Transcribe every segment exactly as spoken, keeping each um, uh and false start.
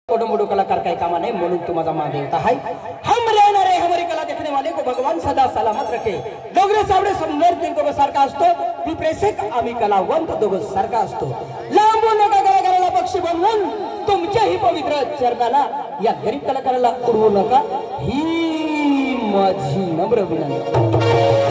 मोटो मोटो कलाकार काही कामा नाही म्हणून तुम्हाला मान देता है। हम रहना रे हमारी कला देखने वाले को भगवान सदा सलामत रखे। डोगरे सावडे समोर तिनको सारखा असतो विप्रेषक आम्ही कलावंत दोघ सारखा असतो। लांबू नका कलाकाराला पक्षी बनवून तुमच्याही पवित्र चरणाला या गरीब कलाकाराला उडवू नका ही माझी नम्र विनंती।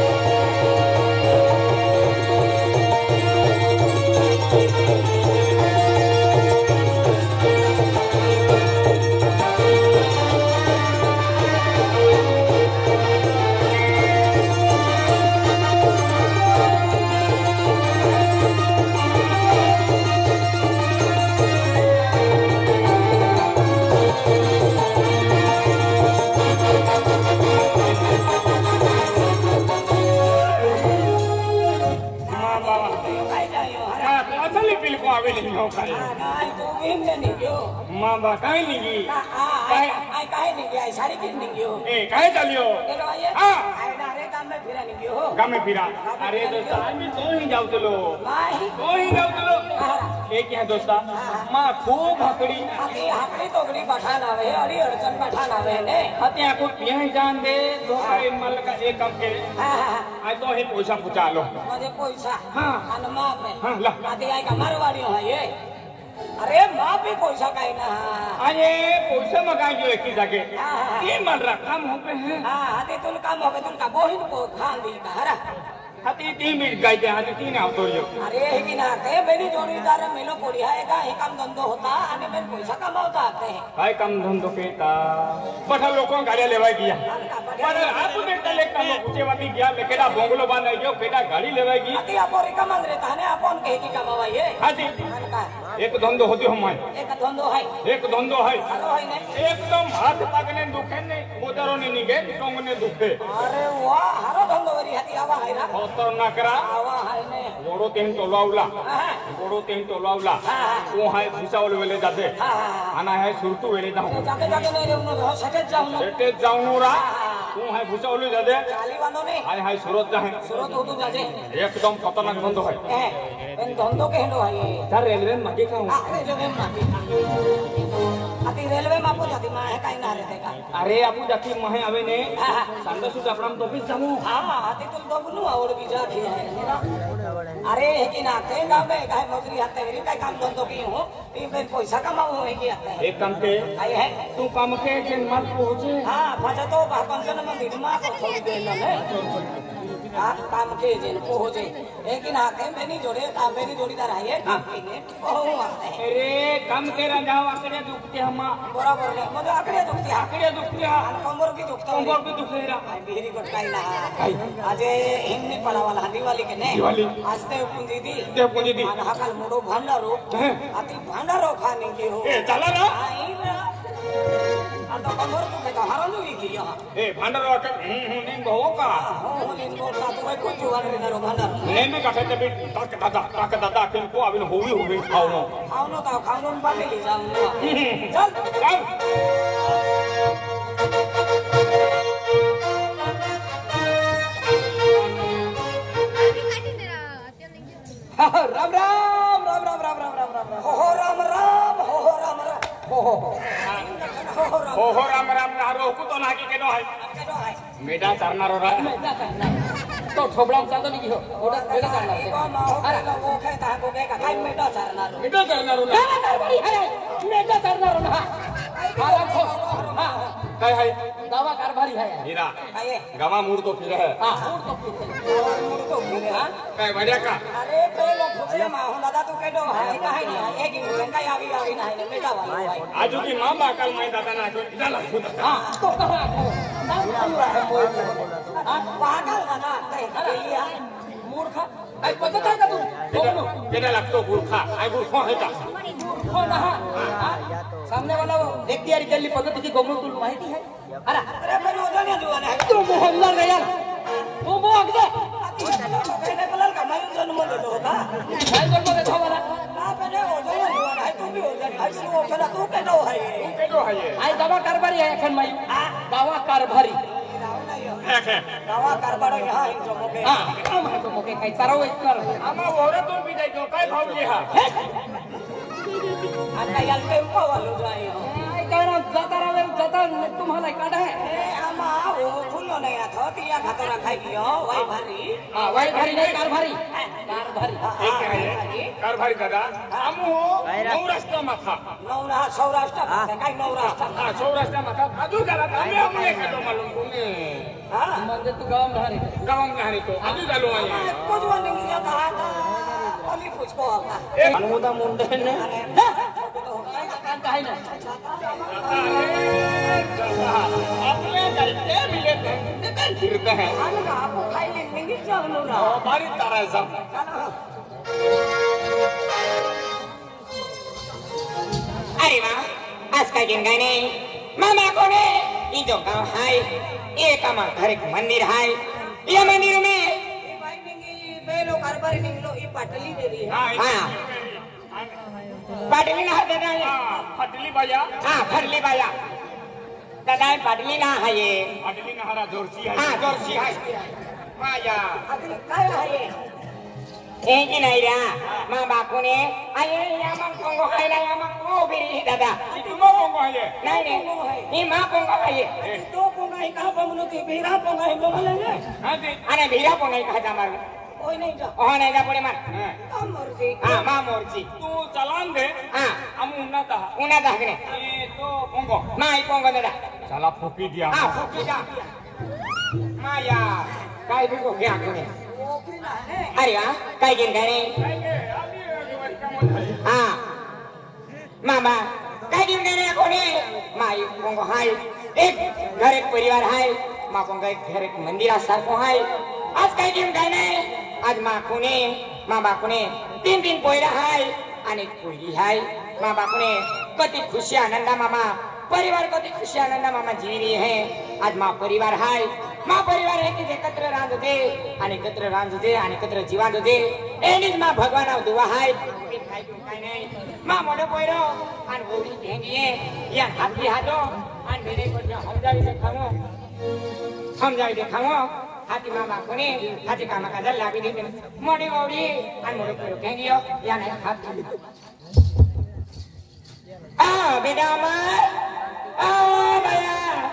माँ बा काहे नहीं गई काहे आई काहे नहीं गई साड़ी किन नहीं गई ए काहे चलियो हां आई ना रे काम में फिरा नहीं गई हो काम में फिरा अरे दोस्ता मैं तो ही जाऊ चलो माही तो ही जाऊ चलो एक है दोस्ता माँ खूब हकड़ी हकड़ी हकड़ी तोगड़ी पठान आवे अड़ी अड़चन पठान आवे ने हत्या को यही जान दे दोस्ता मल का एक काम के आज तो ही पैसा पूछा लो मुझे पैसा हां अनमा में हां ला आदि आई का मारवाड़ी है ये अरे माँ भी पैसा काहे ना अरे पैसा मगाई जो एक ही जगह ये मन रहा काम हो पे है हां आदि तुल काम हो पे तुल का बोहिन को खान दी का हरा हती तीन मिनट गई थे हती तीन आओ तोड़ियो अरे है कि ना ते मेरी जोड़ीदार मेलो कोड़िया है का ही काम धंधो होता आने में पैसा कमाता आते हैं भाई काम धंधो के ता बठा लोगों गाड़ी लेवाई गया पर आप बेटा ले काम पूछे वाली गया लेकेडा बोंगलो बांध गयो बेटा गाड़ी लेवाई गई अति अपोरी कमान रहता है अपन के की कमावा ये हां जी एक धंधो होती हम एक धंधो है एक धंधो है हेलो है ने एकदम हाथ पकने दुखे ने मोदरो ने निगे टोंग ने दुखे अरे वाह हारो धंधो वरी हती आवा है ना तो ना करा आवा है ने गोड़ो तेन टोलाउला गोड़ो तेन टोलाउला वो है भूसावल वेले जाते आना है सुरतू वेले जाऊं जाके जाके नहीं रे उनो सटे जाऊं ना सटे जाऊं रा वो है भूसावल जाते चाली बांधो ने हाय हाय सूरत जाए सूरत हो तू जाजे एकदम खतरनाक धंधो है इन धंधो के हेलो है ये सर रेलवे में मगे खाऊं रेलवे में मगे अति रेलवे में आपको जाती मां है काई ना रहते का अरे आपू जाती महे आवे ने संडा सुट अपराम तो भी जामु हां आती तुम तो बुनु और भी जाती है अरे है कि ना ते ना में काहे नौकरी आते रे काई काम धंधो की हो ई में पैसा कमाओ है कि आते एक काम के आई है तू काम के जेन मत पहुंचे हां फजा तो पंचन में दिनमा को थोड़ी दे ले हां काम के जेन को हो जे है कि ना के मेनी जोड़े काम मेनी जोड़ीदार है काम की ने ओ आते हैं अरे काम के रंजाओ आकड़े दुखते हम बराबर ने मुझे आकड़े दुखती आकड़े दुखती है कमर की दुखता कमर भी दुखे रा बिहरी गोटकाई ना आज हिमनी पड़ा वाला हंडी वाली के ने दिवाली आज ते पूंजी दी ते पूंजी दी हकल मुडो भंडारो अति भंडारो खाने की हो ए चला ना आई रा आ तो कमर को के हरन हुई की यहां ए भंडारो का हम्म हम्म दिन बहु का हो दिन को ता तो को जुवान रे रो भंडार ने में का ते भी तक दादा तक दादा किन को अबिन होवी होवी खाओ नो खाओ नो ता खाओ नो बाटे ले जाऊं चल चल राम राम राम राम राम राम राम राम हो हो राम राम हो हो राम राम हो हो हो हो राम राम ना रो को तो ना की केनो है केनो है मेडा चरनारो रा तो ठोबड़ा चांदो नहीं हो ओडा बेटा करना है को मा हो के लोगो के ता को के का काई मेडा चरनारो मेडा चरनारो ना कारभारी है मेडा चरनारो ना हां खो हां काय है दावा कारभारी है हीरा आए गवा मूड तो फिर है हां मूड तो मुड़ तो फिरे हां काय बढ़िया का अरे पेलो फुसे मा हो दादा तू केडो है काहे नहीं एक ही मुझे का आवी आवी ना है मेडा वाला है आजू की मां बाकल मैं दादा ना को चला हां तो कहां है हां पागल ना कहीं मूर्ख आई पता है का तू केडा लगतो गुरखा आई गुरखो है का हो ना सामने वाला व्यक्ति यार केली पद्धती की गोमलो तुला माहिती है अरे अरे पण ओजन जुवान है तू मोहल्ला रे यार तू मोहक दे पहले कलर का मैं जन्म ले लो होता मैं जन्म ले था वाला ना पहले ओजन जुवान है तू भी ओजन है तू ओजन तू केडो है तू केडो है ये आई दवा कारभारी है एखन माई दवा कारभारी है है दवा कारभारी यहां इन जो मोके हां हम है तो मोके काही चारो एक कर आमा ओरे तो भी जाई तो काय भाव जे हा आता याल टेम्पो वालो जाई नहीं था तिया खातर खाई दियो वही भरी हां वही भरी नहीं कार भरी कार भरी एक है कारभारी दादा आमु नौराष्ट्र माथा नौरा सौराष्ट्र काय नौराष्ट्र हां सौराष्ट्र माथा अजू जरा आम्ही आम्ही खातो मालूम कोणी हां म्हणजे तू गाव धारे गावम नाही तो अजू झालो आहे कुछ वो नहीं जाता अली पुछको आपका अनुदा मुंडे ने कान काही ना आपले करते मिले ते फिरते हैं आने का आपको खाई ले नहीं जानो ना बारी तारा सब अरे वाह आज काय दिन काय नाही मामा कोणे ई जो गाव हाय एक आमा घर एक मंदिर हाय या मंदिर में भाई नहीं बेलो कारबारी नहीं लो ये पाटली दे दी हाँ पाटली ना हात दादा फटली बाया हाँ फटली बाया दादा पाटली ना हाय फटली नहारा जोरसी है हाँ जोरसी हाय माया अगली काय आहे ए की नाही रा मा बाकुने आये या मग कोंगो खायला या मग को बिरी दादा तुमो कोंगो है नाही रे ही मा कोंगो आहे तो कोंगाई का बमनो की बेरा कोंगाई बमले ने हां जी आणि भिरा कोंगाई खाता मार ओय नहीं जा ओ नाही जा पुढे मार अमर जी हाँ मा मोरची तू चलान दे हाँ आमु उन्नता उन्हा दागणे ये तो कोंगो माई कोंगो दादा चला फुकी दिया हाँ फुकी जा माया काय भी को गया कोने ओकरी ना है अरे वाह काय गेन काय हाँ मामा काय गेन काय कोने माई कोंगो हाय एक घर एक परिवार हाय मा कोंगो एक घर एक मंदिरा सारखो हाय आज काय गेन काय नाही आज मा कोने मा बाकुने तीन तीन पोयरा हाय आणि पोयरी हाय मा बाकुने कति खुशी आनंदा मामा परिवार कति खुशी आनंदा मामा जी रही है आज मा परिवार हाय मा परिवार है की एकत्र रांधते आणि एकत्र रांधते आणि एकत्र जीवांधते एनीज मा भगवान दुआ हाय काय काय नाही मा मोडे पोयरो आणि ओडी घेंगिए या हाती हातो आणि मेरे को जो समजावी दे खामो समजावी दे खामो हाती मामा कोने हाती कामा का दल लागी दे मोडी ओडी आणि मोडे पोयरो घेंगियो या नाही हात आ बेटा अमर आ भैया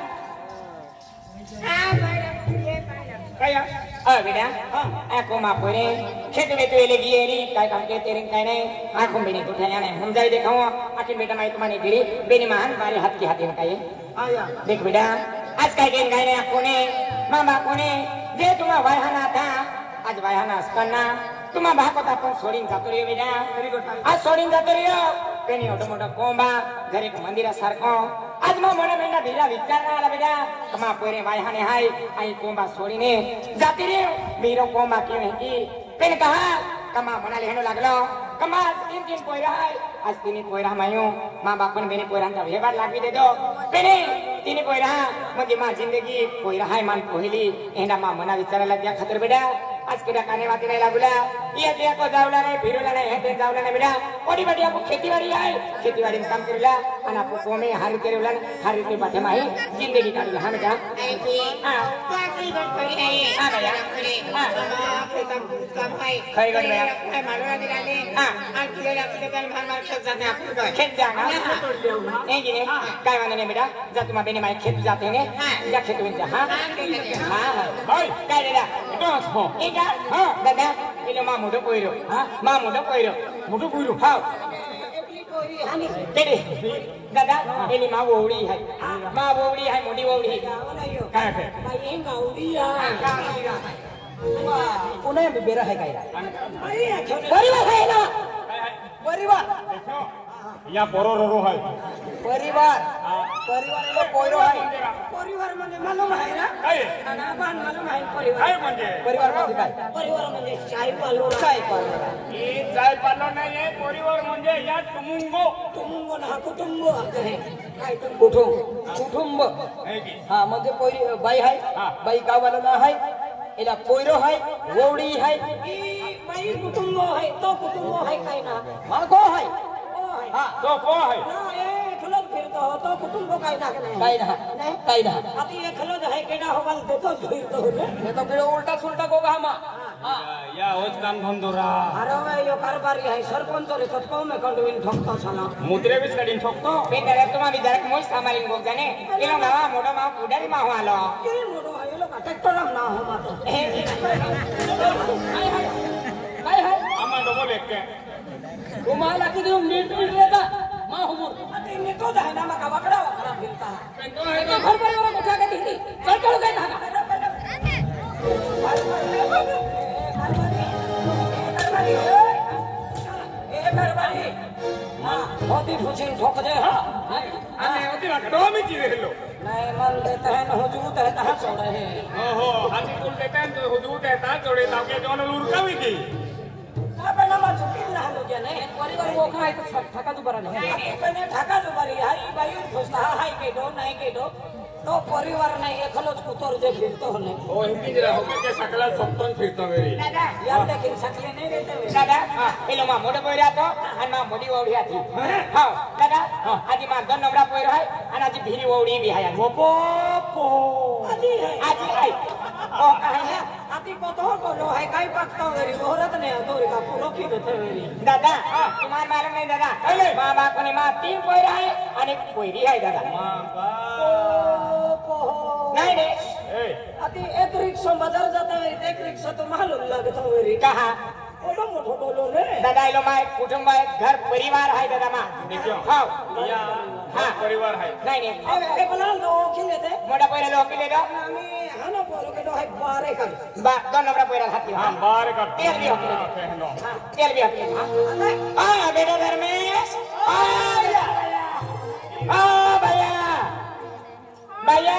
आ भैया कया अ बेटा आको मा पोरे खेत में तो ले गई री काय काम के तेरे काय नहीं आंखों में नहीं उठाया नहीं हम जाई देखाओ आखिर बेटा मैं तुम्हारी गिरी बेनी महान बारे हाथ की हाथी में काय आया देख बेटा आज काय गेन काय नहीं आको ने मामा कोने जे तुम्हा वाहना था आज वाहना असताना तुम्हा भाकोत आपण सोडीन जातो रे बेटा आज सोडीन जातो रे पेनी मोठं मोठं कोंबा घर एक मंदिरासारखो आज मग मोठा मेंढा भिरा विचार आला बेटा कमा पोरे वायहाने हाय आई कोंबा सोडीने जाती रे भिरो कोंबा की की पेन कहा कमा म्हणाले हेनो लागलो कमा तीन तीन पोयरा हाय आज तिनी पोयरा मायू माँ बापन बेनी पोयरांचा व्यवहार लागवी दे दो पेने तिनी पोयरा म्हणजे मा जिंदगी पोयरा हाय मान पोहिली एंडा मा मना विचारायला त्या खातर बेटा आज केडा काने वाती नाही लागला ये ते को जावला नाही फिरवला नाही हे ते जावला नाही बेटा ओडी बाटी आपको खेतीवाडी आहे खेतीवाडी में काम करला आणि आपको कोमे हारी करला हारी के पाठे माही जिंदगी काढली हा बेटा हां काकी बंद नाही हां भैया हां काम आहे खरी गड भैया काय मालूम दिलाले हां आज तुला आपले काल भार मार खेत जाते आपण खेत जाना ए गिने काय माने नाही बेटा जा तुम्हा बेने माही खेत जाते ने या खेत में जा हां हां हाय काय बेटा बस हो हां दादा इले मा मोठो पोयरो हां मा मोठो पोयरो मोठो पोयरो हां केले दादा एली मा ओवडी है मा ओवडी है मोठी ओवडी काय आहे बाई गावडी आहे पुणे बेरा है काय परिवार आहे ना परिवार या पोरो रोरो है परिवार परिवार लो पोयरो है परिवार म्हणजे मालूम आहे ना काय ना बाण मालूम आहे परिवार काय म्हणजे परिवार म्हणजे काय परिवार म्हणजे चाय पालो काय परिवार ही जाय पालो नाही आहे परिवार म्हणजे या तुमुंगो कुटुंब ना कुटुंब आहे काय तुम कुटुंब कुटुंब है की हा म्हणजे पोयरी बाई है बाई गावाला ना है एला पोयरो है ओवडी है बाई कुटुंब आहे तो कुटुंब आहे काय ना माको है हा तो को है ना ए खलत फिरतो तो कुटुंब काय ना काय ना काय ना आता ये खलत आहे केडा होगल देतो फिरतो ये तो फिर उल्टा सुलटा को गामा या होच काम धंदोरा अरे यो कारभारी आहे सरपंच रे कतको में कंडविन ठोकतो छला मुद्रे बिस कडीन ठोकतो पेन दादा तुम्हा विचारक मोय सामारिन गोग जाने इलो गावा मोठो मा पुढारी मा आलो के मोडो आहे लो ट्रॅक्टर ना हो मातो काय हाय काय हाय आम्हा डबल एक के तुम्हाला किती नीट नीट येता मा हुमूर आता नेतो जाय ना मका वाकडा वाकडा फिरता पेंटो आहे घर परिवार मोठा का दिली चल चल काय ना ए बरबारी हां होती पुछिन ठोक दे हां आम्ही होती ना कडो मी चिरे हेलो नहीं मन देता है न हुजूत है तहां छोड़े है ओहो हाथी कुल देते हैं तो हुजूर देता जोड़े ताके जोन लुरकावी की आपे ना मा चुकी ना लो क्या नहीं परिवार वो काय ठका तू बरा नाही पण ढाका जो बरी हाई बाई फुसता हाई के दो नहीं के दो तो परिवार नहीं एकलोच कुतर जे फिरतो होने ओ हिंदी जरा होके के सकला सोपतन फिरतो मेरी दादा यार लेकिन सकले नहीं देते वे दादा પેલો માં મોઢે પોયરા તો અને માં મોડી ઓવડી હતી હા દાદા આજી માં દન નવડા પોયરો હે અને આજી ભીરી ઓવડી બી હાયા पोपो पो आजी है આજી આઈ ઓ કહે હે आती को तो बोलो है काई पकता वेरी औरत ने तोरी का पूरो की देते वेरी દાદા તમાર માલूम નહીં દાદા માં બા કોની માં તીન પોયરા હે અને પોયરી હે દાદા पोपो નહીં રે ए आती एक रिक्शा बाजार जाता वेरी एक रिक्शा तो मालूम लगता वेरी કહા ओडो मोठो बोलो रे દાદા એલો માં કુટુંબ ઘર પરિવાર હે દાદા માં देखो હા या हां परिवार है નહીં નહીં ए बना दो खिले दे મોઢા પોયરા લોકી લે દો आमी हाना बोलो के दो है बारे कर બા દન નવડા પોયરા હાથી हां बाहर का तेल भी होके कहनो તેલ બી હોકે હા બેટા ધર્મેશ આ ભૈયા આ ભૈયા ભૈયા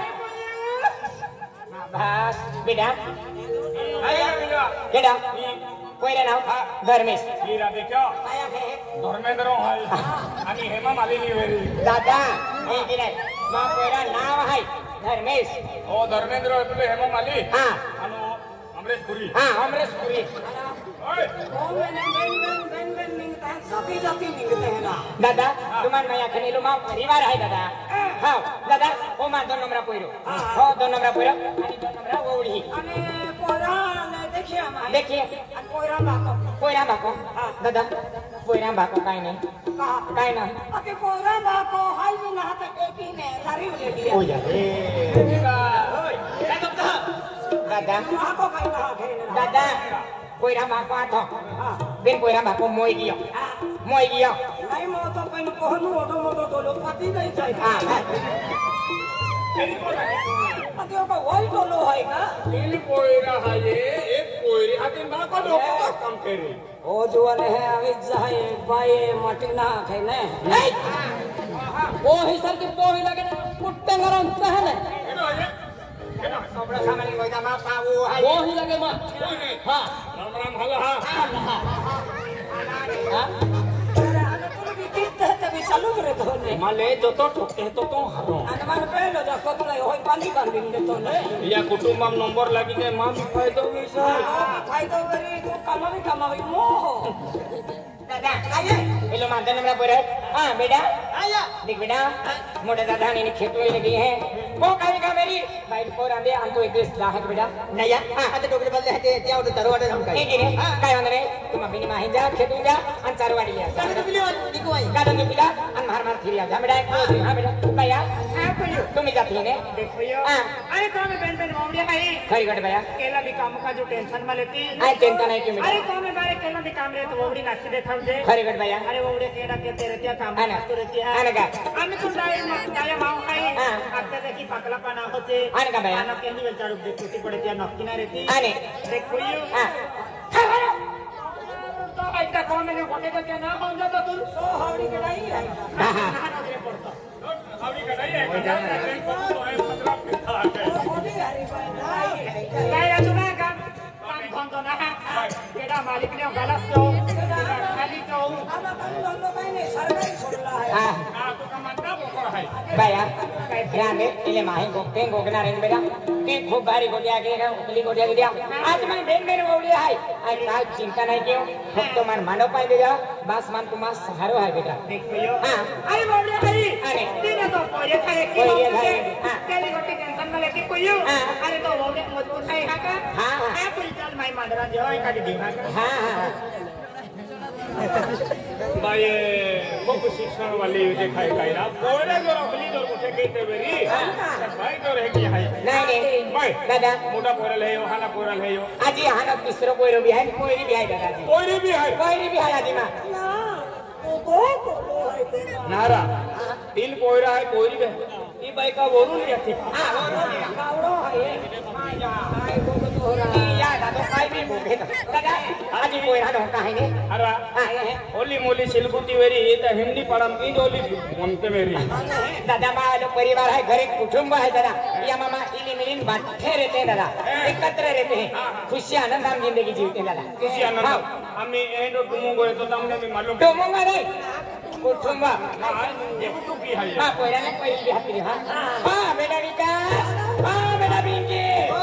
બસ બેટા आया बिना બેટા કોઈરા નામ ધર્મેશ हीरा देखो आया है धर्मेंद्र है आणि हेमा मालिनी वेरी દાદા એ ગિરાય માં કોઈરા નામ હે ધર્મેશ ओ धर्मेंद्र એટલે हेमा माली હા અને अमरेश पुरी હા અમરેશપુરી ओए ओ मैंने बेन बेन बेन बेन निंगता है जाती जाती निंगते हैं ना દાદા તમાર મયા ખનેલો માં પરિવાર હે દાદા હા દાદા ઓ માં દો નંબર પોઈરો હો દો નંબર પોઈરો અને દો નંબર ઓવડી अने पोरा ने देखिए हम देखिए अन पोरा बाको પોઈરા બાકો દાદા પોઈરા બાકો કાઈ નહીં कहा કાઈ ના अके पोरा बाको हाई में ना तो एक ही ने लारी ले लिया ઓ જા રે દાદા बाको काई ना खेलना દાદા પોઈરા બાકો આતો બેન પોઈરા બાકો મોઈ ગયો મોઈ ગયો नहीं मो तो पेन कोहनु ओडो मोडो तो लोग पति नहीं चाहिए હા अके ओका वही तो लो है का तीन पोयरा है ये एक पोयरी आती ना को डोको काम करे ओ जुआन है अभी जाए बाये मटिना खेने નહીં ओ हिसर की पोही लगे कुट्टे गरम कहले केनो है केनो સોબડા સામાની કોઈના માં પાવું હાય पोही लगे मा हां राम राम हला हां हां अने तुम भी कितने तभी चालू करे तो ने माले जो तो ठोकते तो तो हरो अने मन पहलो जा कोतले होय पानी बांधी दे तो ने या कुटुंबम नंबर लागी के मां फायदो विसा फायदो करी तो कमावी कमावी मोह દાદા આયે પેલો માં દો નંબર પોઈરો હા બેટા આયા દેખ બેટા મોટા દાદા ને ખેતોઈ લગી है वो काई का मेरी भाई पोरा दे हम तो एक देश दाहक बेटा नया हां आता डोगरे बदले हते त्या उडे तरवाडे हम काय ठीक आहे काय होणार रे तुम्हा बिनी माही जा खेतू जा आणि चारवाडी या गाडन पिली निको आई गाडन पिला आणि मार मार फिरिया जा बेटा हां बेटा भैया हां पियो तुम्ही जाती ने देखो यो हां अरे तो मैं बेन बेन मामले भाई खरी गट भैया केला भी काम का जो टेंशन में लेती आई चिंता नहीं क्यों अरे बेटा तो मैं बारे केला भी काम रे तो वोड़ी नाची दे था मुझे खरी गट भैया अरे वोड़े केला के तेरे त्या काम आना तो रहती है आना का आम्ही तो जाय जाय माव खाई हां. आता देखी पाकला पाना होते आना का भैया आना केंदी वेल चाडू देखो ती पडे त्या नक्की ना रहती आने देखो यू हां तो ऐसा कौन मैंने होटे को क्या ना कौन जाता तू तो हावड़ी के नहीं है हां हां ना नजरे पड़ता आवडी कडाई है कडाई है तो है पतरा पिता है तो होड़ी हरी भाई नहीं है काय या तुला काम काम कोण तो ना केडा मालिक ने गलत तो खाली तो आना कल लोग मैंने सरकारी छोड़ला है हां आ तो का मानता बोकर है भैया रामे इले माही गोगते गोगना रेन बेटा ती खूप भारी गोट्या के का उकली गोट्या के दिया आज मैं बेन बेन ओवली आहे आणि काय चिंता नाही केव फक्त मन मानव पाय दे जा बस मन तुम्हा सहारो आहे बेटा देखो यो हां अरे बोलिए भाई अरे. तीन तो पोरे खाए की पोरे बात खाए, है हाँ. तेरी गोटी टेंशन में लेके कोई हो हाँ. अरे तो वो ने मजबूत है का हाँ, हाँ. मैं कोई चल मैं मांडरा जो है का दिमाग हां हां बाय खूप शिक्षण वाली जे खाय काय ना पोरे जो रखली जो कुठे घेते वेरी भाई जो रह की है नाही नाही बाय दादा मोठा पोरल है यो हाना पोरल है यो आजी हाना तिसरो कोयरो बी आहे कोयरी बी आहे दादाजी कोयरी भी है कोयरी बी आहे आजी मा नारा तीन कोयरा है कोयरी भी है ई बाई का वरून येते हा कावडो आहे माया काय बोलतो तोरा या दादा काय बी बोलत दादा आजी कोयरा नो काय ने अरे हा हे ओली मोली सिलकुटी वेरी ये तो हिंदी पडम की ओली म्हणते मेरी दादा माझा परिवार आहे घरी कुटुंब आहे दादा या मामा इली मिलिन बांधे रहते दादा एकत्र रहते हैं खुशी आनंद जिंदगी जीवते दादा खुशी आनंद आम्ही एंडो टुमुगो तो तमने भी मालूम टुमुगो नाही कुटुंब ये तो की है हां पोराने पहिली हातरी हां हां बेटा विकास हां बेटा बिंकी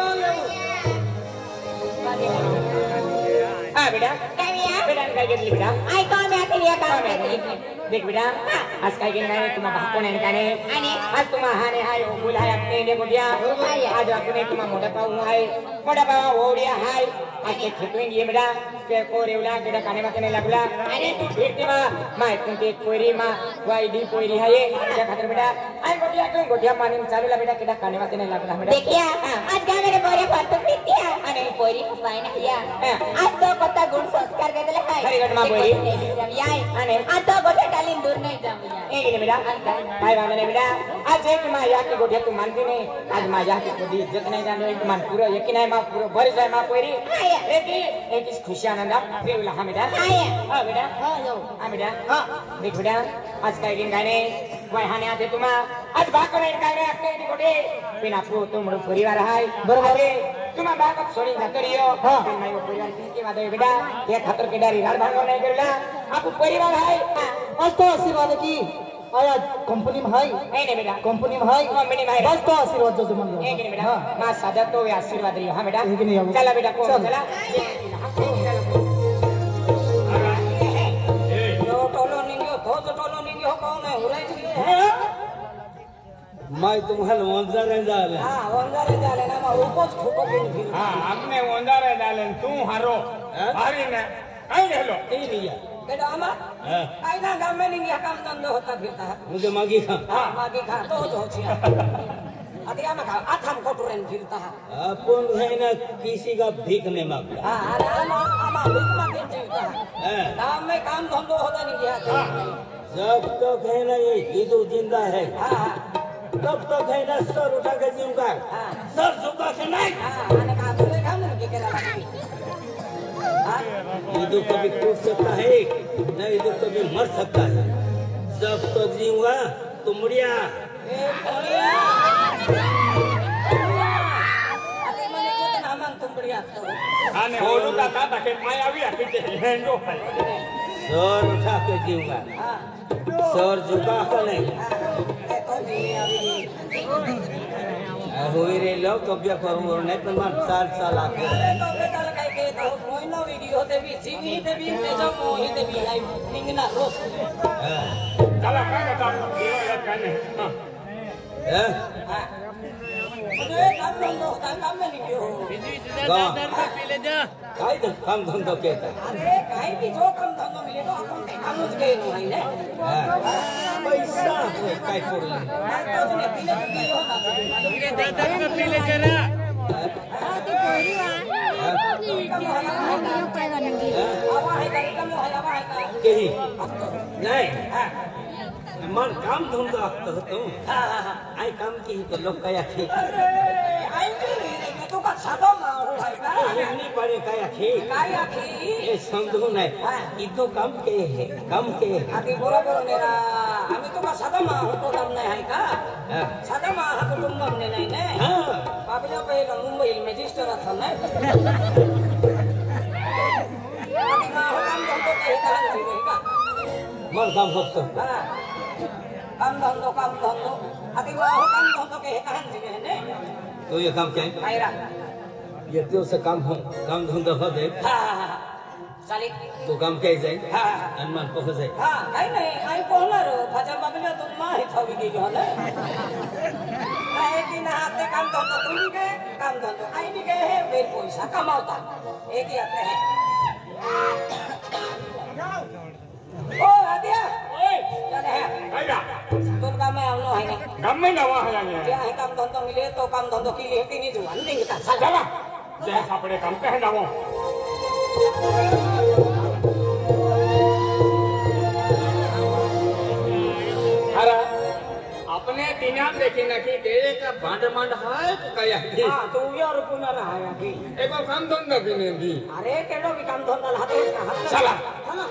हां बेटा काय बिया बेटा काय घेतली बेटा आई तो मी आता लिया काम देख बेटा आज काय घेऊन नाही तुम्हा भाको नाही का नाही आणि आज तुम्हा हाने हाय बोलाय आपने ने बोलिया आज आपने तुम्हा मोठा पाऊ आहे मोठा पाऊ ओडिया हाय आज ते खेतून ये बेटा के कोरेवला केडा काने माते नाही लागला आणि तू फिरते मा माय तुमची कोरी मा वाईडी कोरी आहे त्या खातर बेटा आई गोटिया तू गोटिया मानिन चालूला बेटा केडा काने माते नाही लागला बेटा देखिया आज गाव मेरे बोरे फालतू पीतिया आणि पोरी पाय नाही या आज तो कथा गुण संस्कार दे दिले काय हरिगड मा बोरी याय आणि आज तो गोटे टालीन दूर नाही जाऊ या एक ने बेटा काय वांदे नाही बेटा आज एक मा या की गोटिया तू मानती नाही आज माझ्या की कोडी इज्जत नाही जानो एक मान पुरो एक नाही मा पुरो बरीच आहे मा पोरी रे की एक इस खुशी आनंद फिरला हा बेटा हां बेटा हां जाऊ हां बेटा हां देख बेटा आज काय दिन गाणे वहाने आते तुम्हा आज बाको नाही काय रे आपले ती गोटे पिन आपको तो मोर परिवार आहे बरोबर तुम्हा बाको सोडी जातरियो हां माय परिवार की वादे बेटा या खातर केडारी राड भांगो नाही करला आपको परिवार आहे आज तो आशीर्वाद की आया कंपनी में हाय नाही नाही बेटा कंपनी में हाय कंपनी में हाय बस तो आशीर्वाद जो जमन एक नहीं बेटा मां सादा तो वे आशीर्वाद रही हां बेटा एक नहीं आओ चला बेटा को चला यो टोलो निंगो तो तो टोलो निंगो कौन है उरे मैं तुम्हाला वंजा रे झाले हां वंजारे झाले ना मग उपोच खूप पिन फिर हां हमने वंदारे डालन तू हारो हारी ने काय गेलो ते लिया बेटा आमा आई ना गांव में निंगिया काम धंधो होता फिरता है मुझे मागी खा हां मागे खा तो तो छिया अरे आमा खा आथम कोटुरेन फिरता है अपन है ना किसी का भीख नहीं मांगता हां अरे आमा आमा भीख मांगे जीवता है गांव में काम धंधो होता नहीं गया जब तक है ना ये हिंदू जिंदा है हां तब तक है ना सर उठा के जीऊंगा सर झुका के नहीं हां आने का बोले काम नहीं के करा हिंदू कभी टूट सकता है नहीं हिंदू कभी मर सकता है जब तक जीऊंगा तो मुड़िया ए बढ़िया अरे मैंने तो ना मांग तुम बढ़िया तो आने ओलू का ता के मायावी आके हेंडो है सर उठा के जीऊंगा हां सर झुका के नहीं ए तो जी अभी हुई रे लो कब्जा करूंगा नहीं तो मैं साल साल आके तो बेटा लगाई के तो कोई ना वीडियो ते भी जीवी ते भी ते जो मोही ते भी आई निंगना रोस चला काय बता देवा याद काने हां हैं हां मुझे काम धंधो होता काम में नहीं क्यों काय तो काम धंधो कहता अरे काई भी जो काम धंधो मिले तो अपन के काम उस गए नहीं ने पैसा काय कर ले तो ने पीले पीले होता मेरे दादा का पीले करा आवा है गाड़ी का मोह आवा है का कही नहीं मन काम धंधा करता हूँ हां हां आई काम की तो लोग कया थे अरे आई भी तो का सादो मा हो है का नहीं पड़े कया थे काय आखी ये समझो नहीं इतो काम के है काम के है आखी बरोबर नेरा आम्ही तो का सादा मा होतो काम नाही आहे का हाँ सादा मा हा कुटुंब हमने नाही ने हाँ बाबल्या पहिला मुंबई मॅजिस्ट्रेट था ना आधी मा हो काम धंदो के कहां जी का मन काम होता हां काम धंदो काम धंदो आधी मा हो काम धंदो के कहां जी ने तो ये काम क्या है आयरा ये तो से काम हो काम धंधा हो दे हां हां चाली तो काम क्या जाए हां अनुमान पहुंच जाए हां काही नाही आई कोहणार फाजा बाबल्या तो मा हे थावी गेली हो ना काय की ना हाते काम धंदो तुम्ही के काम धंदो आई भी गए है बेर पैसा कमावता एक ही आते हैं ओ आदिया ओए चले हैं आया तुम काम में आवनो है ने गम में नवा है ये क्या है काम धंधो मिले तो काम धंधो की लिए नहीं जो अंदिंग का साला चला जैसा अपने काम पे है ना वो अरे अपने दिना देखी ना कि तेरे का भांड मांड है तो क्या है हां तो यार पुना रहा है अभी एक काम धंधा भी नहीं दी अरे केडो भी काम धंधा हाथे का हाथ चला चला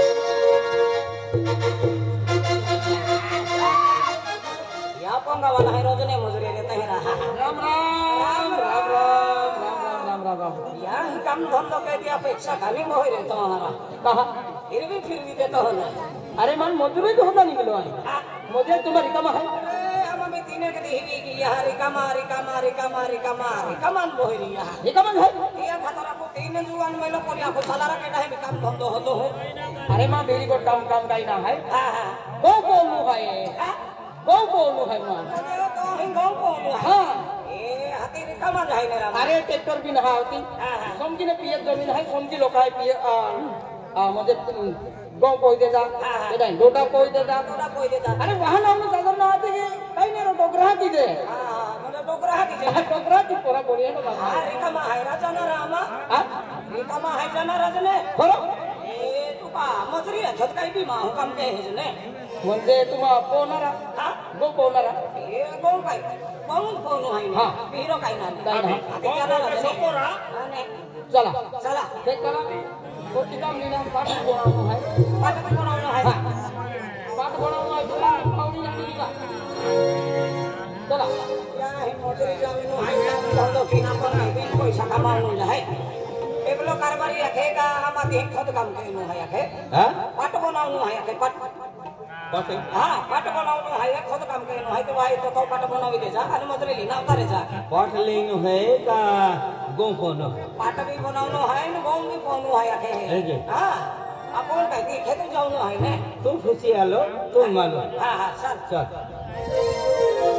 या पंगा वाला है रोज ने मजूरी देता है रहा राम राम राम राम राम राम राम राम या काम धंधो के दिया अपेक्षा खाली मोह रे तुम्हारा कहा फिर भी फिर भी देता हो ना अरे मन मजदूरी तो होता नहीं मिलो है मुझे तुम्हारी कमा है अरे हम में तीन के दी की यार रिकमा रिकमा रिकमा रिकमा रिकमान मोह री या ये कमन है ये खतरा को तीन जुआन में लोग को को साला के है काम धंधो हो तो अरे मां बेरी को काम काम का ना है हां हां गो को नु है गो को नु है मां अरे तो हिंगो को हां ए हाथी रिकमा जाए मेरा अरे ट्रैक्टर भी ना होती हां हां समझी ने पिए जमीन है समझी लोग है पिए आ आ मुझे गांव कोई देता बेटा डोटा कोई देता थोड़ा कोई देता अरे वहां ना हमने दादा ना आते कि कहीं ने डोगरा की दे हां मतलब डोगरा की दे डोगरा की पूरा बोलिए ना बाबा हां रिकमा है राजा ना रामा हां रिकमा है जना राजने करो ए तू का मजरी है छत काई भी मां हुकम के है जने म्हणजे तुम कोणारा हां गो कोणारा ए गो काई कौन कौन है ना हीरो काई ना हाथी चला राजने सोपोरा ने चला चला देख चला वो किताब लेना पाठ बनाना है पाठ बनाना है पाठ बनाना है पूरा पावनी जानी का चला या है मजरी जमीन है काम धंधो की ना पर है पैसा कमानो है एकलो कारबारी रखेगा हम आते खुद काम करनो है रखे हां पाठ बनानो है रखे पाठ पाठ हां पाठ बनानो है खुद काम करनो है तो भाई तो तो पाठ बनावी दे जा अन मजरी लीना उतारे जा पाठ लेनो है का गो कोनो पाठ भी बनानो है न गो भी बनानो है रखे हां अपन कहती खेत जानो है ने तुम खुशी आलो तुम मानो हां हां चल चल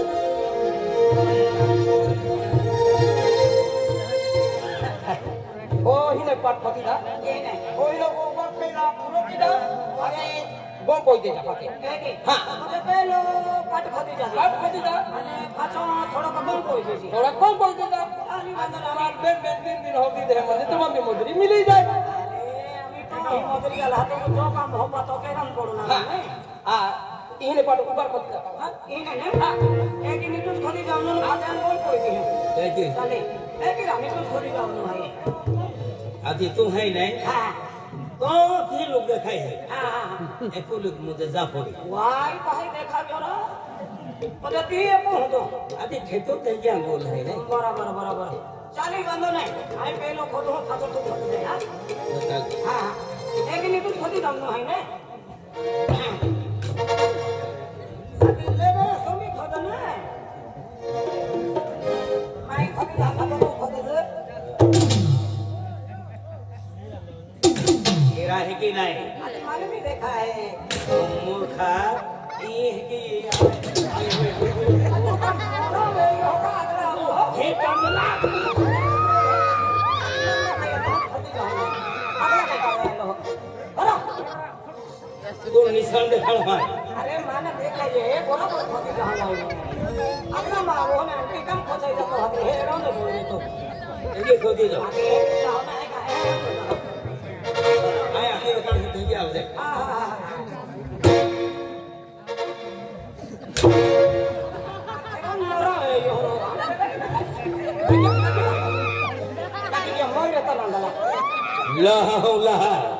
ओ हिने पाठ पति था ये नहीं कोई लोग ऊपर पे ना पूरा किदा अरे गो कोई दे जाते हां मतलब पहलो पाठ खाती जा पाठ पति था અને પાછો થોડો કમ કોઈ છે थोड़ा कम कोई देता આની અંદર हमार दिन दिन दिन दिन होती दे मुझे तुम्हारी मजदूरी मिली जाए अरे अभी तो मजरी वाला तो जो काम हो पातो केरम पड़ना है आ इने पाठ ऊपर मत कर हां इने ने हां एक मिनट खाली जानो आजान कोई कोई नहीं है देखिए चले एक मिनट खाली जानो है आदि तुम है नहीं हां तो फिर लोग देखाई है हां एको लोग मुझे जा पड़ी वाई भाई देखा जरा पदती है को दो आदि खेतो ते क्या बोल है नहीं बराबर बराबर चाली बंदो नहीं आई पेलो खोदो खातो तो खोद दे हां हां एक मिनट खाली जानो है ने ले रे सोमी खोद ना माई खाली जाता तो खोद दे मेरा है कि नहीं मैंने भी देखा है मूर्खा ये है कि हे कमला तो निशान देखा है अरे माने देखा ये बोला बोला खोदी जहां लाओ अपना मारो ने एकदम खोदाई जातो हते हे रोने बोले तो ये खोदी जाओ आगे जाओ ना है आया ये कर दे क्या हो जाए हां हां एकदम मरा है यो ये मोर तो नंदला ला हौला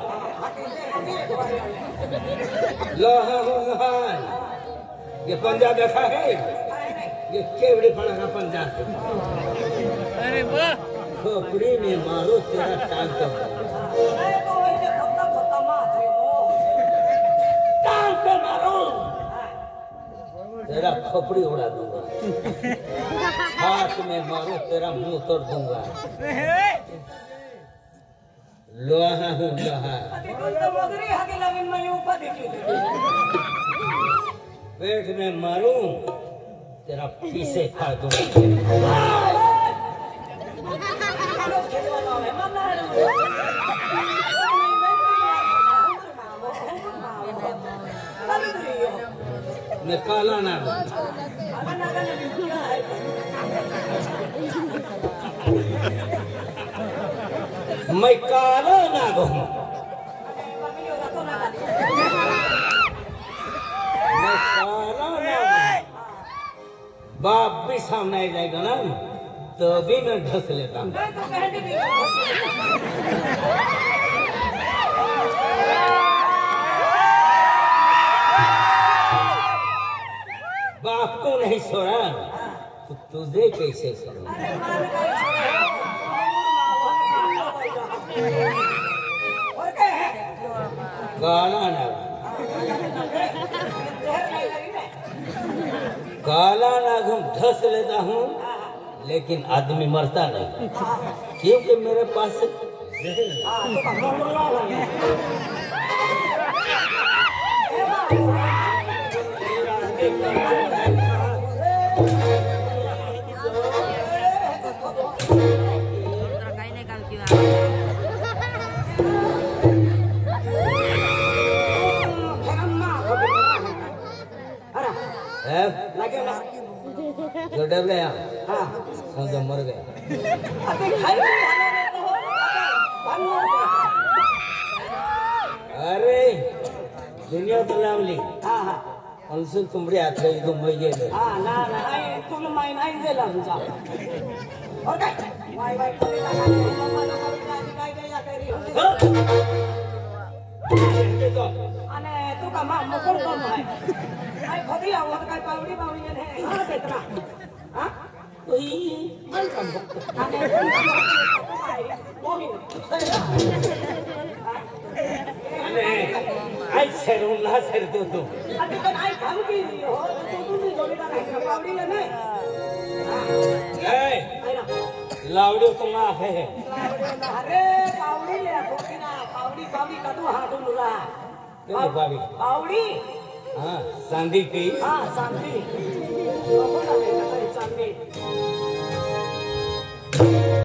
ला हौला ये पंजा देखा है ये केवड़े पड़ा का पंजा अरे वाह खोपड़ी में मारो तेरा टांग तो अरे तो ये खत्ता खत्ता माथे टांग पे मारो तेरा खोपड़ी उड़ा दूंगा हाथ में मारो तेरा मुंह तोड़ दूंगा लोहा हूँ लोहा तो मगरी हगे लगिन में ऊपर देखी पेट में मारूं तेरा पीसे फाड़ दूंगा मैं काला ना हूँ। मैं काला ना हूँ। मैं काला ना हूँ। बाप भी सामने आ जाएगा ना तो भी मैं ढस लेता हूँ। बाप को नहीं छोड़ा तो तुझे कैसे छोड़ा? काला ना काला नागम ढस लेता हूँ लेकिन आदमी मरता नहीं क्योंकि मेरे पास जो डबले हाँ समझो मर गया। अरे दुनिया तो लावली हाँ हाँ अनसुन तुमरे हाथ में तुम मर गए हाँ ना ना आई तुम माइन आई दे ला मुझे और क्या वाई वाई तो लगा दे मम्मा लोग अभी आज गाय गया तेरी अने तू का मां मुकुल कौन है आई खुद ही आओ तो का पावड़ी पावड़ी है हाँ कितना हाँ वही वेलकम अने अने आई सेरू ना सेर तो तू अभी तो आई काम की हो तो तू भी जोड़ी का नहीं पावड़ी है नहीं ए लावड़ो तो ना है अरे पावड़ी ले बोकी ना पावड़ी पावड़ी का तू हाथ मुला पावड़ी पावड़ी हाँ सांदी की हाँ सांदी वो बोला मैं चांदी